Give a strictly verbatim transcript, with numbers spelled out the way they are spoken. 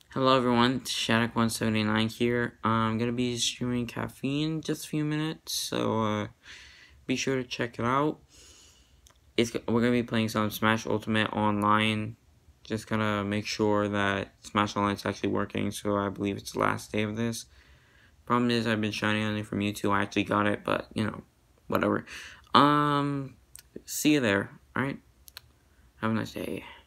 Hello everyone, it's Shattuck one seventy-nine here. I'm gonna be streaming Caffeine in just a few minutes, so uh, be sure to check it out. It's we're gonna be playing some Smash Ultimate online. Just gonna make sure that Smash Online is actually working. So I believe it's the last day of this. Problem is I've been shining on it from YouTube. I actually got it, but you know, whatever. Um, see you there. All right. Have a nice day.